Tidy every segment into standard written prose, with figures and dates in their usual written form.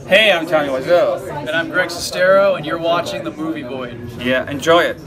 Hey, I'm Tommy Wiseau. And I'm Greg Sestero, and you're watching The Movie Void. Yeah, enjoy it.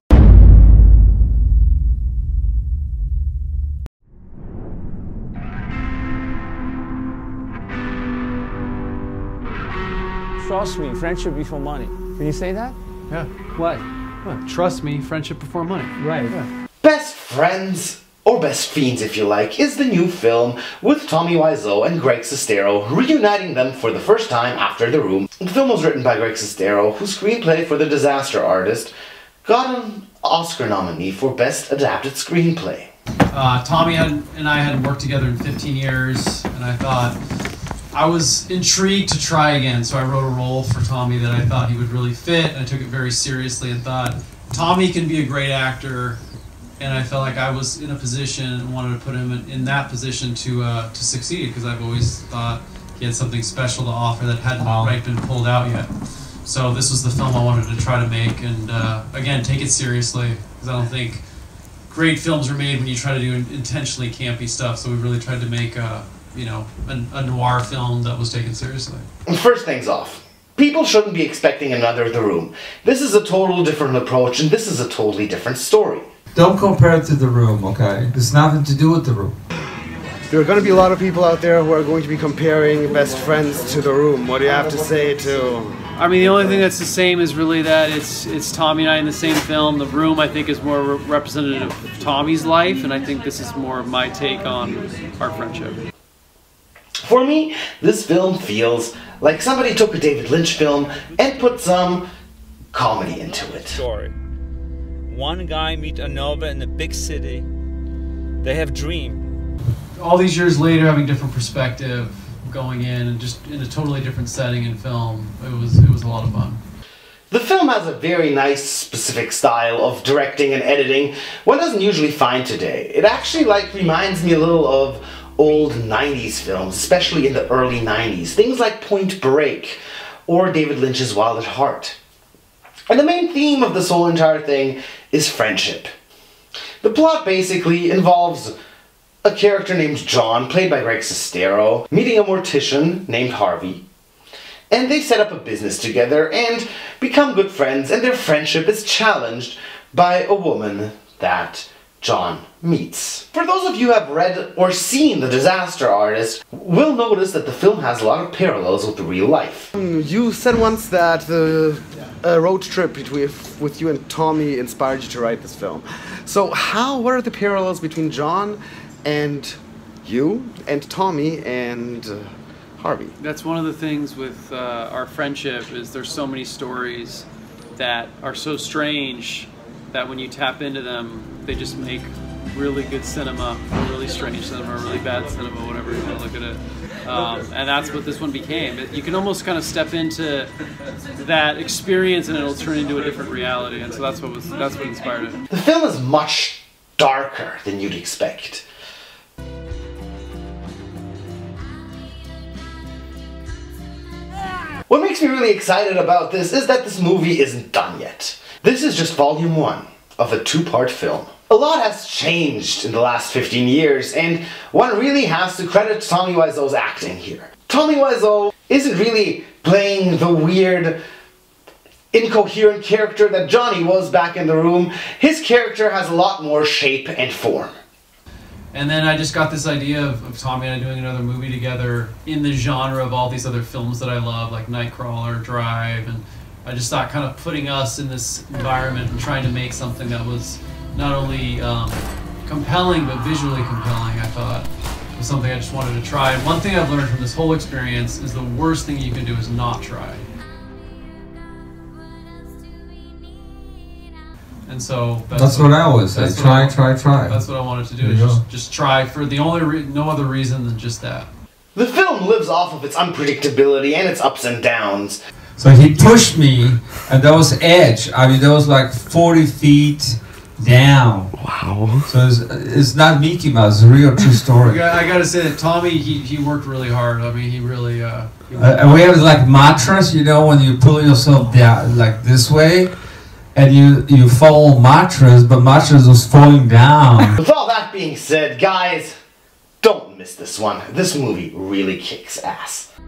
Trust me, friendship before money. Can you say that? Yeah. What? Well, trust me, friendship before money. Right. Yeah. Best Friends, or Best Fiends if you like, is the new film with Tommy Wiseau and Greg Sestero reuniting them for the first time after The Room. The film was written by Greg Sestero, whose screenplay for The Disaster Artist got an Oscar nominee for Best Adapted Screenplay. Tommy and I hadn't worked together in 15 years, and I thought I was intrigued to try again, so I wrote a role for Tommy that I thought he would really fit, and I took it very seriously and thought, Tommy can be a great actor, and I felt like I was in a position and wanted to put him in that position to succeed, because I've always thought he had something special to offer that hadn't quite been pulled out yet. So this was the film I wanted to try to make, and again, take it seriously, because I don't think great films are made when you try to do intentionally campy stuff, so we really tried to make a noir film that was taken seriously. First things off, people shouldn't be expecting another The Room. This is a total different approach, and this is a totally different story. Don't compare it to The Room, okay? There's nothing to do with The Room. There are going to be a lot of people out there who are going to be comparing Best Friends to The Room. What do you have to say to... I mean, the only thing that's the same is really that it's Tommy and I in the same film. The Room, I think, is more representative of Tommy's life, and I think this is more of my take on our friendship. For me, this film feels like somebody took a David Lynch film and put some comedy into it. Story. One guy meets another in a big city. They have dream. All these years later, having different perspective, going in and just in a totally different setting in film, it was a lot of fun. The film has a very nice, specific style of directing and editing one doesn't usually find today. It actually reminds me a little of old 90s films, especially in the early 90s. Things like Point Break or David Lynch's Wild at Heart. And the main theme of this whole entire thing is friendship. The plot basically involves a character named John, played by Greg Sestero, meeting a mortician named Harvey. And they set up a business together and become good friends, and their friendship is challenged by a woman that John meets. For those of you who have read or seen The Disaster Artist, will notice that the film has a lot of parallels with real life. You said once that the road trip with you and Tommy inspired you to write this film. So what are the parallels between John and you and Tommy and Harvey? That's one of the things with our friendship, is there's so many stories that are so strange that when you tap into them, they just make really good cinema, or really strange cinema, or really bad cinema, whatever you want to look at it. And that's what this one became. You can almost kind of step into that experience and it'll turn into a different reality, and so that's what inspired it. The film is much darker than you'd expect. What makes me really excited about this is that this movie isn't done yet. This is just volume 1 of a 2-part film. A lot has changed in the last 15 years, and one really has to credit Tommy Wiseau's acting here. Tommy Wiseau isn't really playing the weird, incoherent character that Johnny was back in The Room. His character has a lot more shape and form. And then I just got this idea of Tommy and I doing another movie together in the genre of all these other films that I love, like Nightcrawler, Drive, and I just thought kind of putting us in this environment and trying to make something that was not only compelling, but visually compelling, I thought was something I just wanted to try. And one thing I've learned from this whole experience is the worst thing you can do is not try. And so that's what I always say. Try. That's what I wanted to do. Is just try for the no other reason than just that. The film lives off of its unpredictability and its ups and downs. So he pushed me, and that was edge. I mean, that was like 40 feet down. Wow. So it's not Mickey Mouse. It's a real true story. I gotta say that Tommy, he worked really hard. I mean, he really. And we have like mattress, you know, when you pull yourself down like this way. And you follow mattress, but mattress was falling down. With all that being said, guys, don't miss this one. This movie really kicks ass.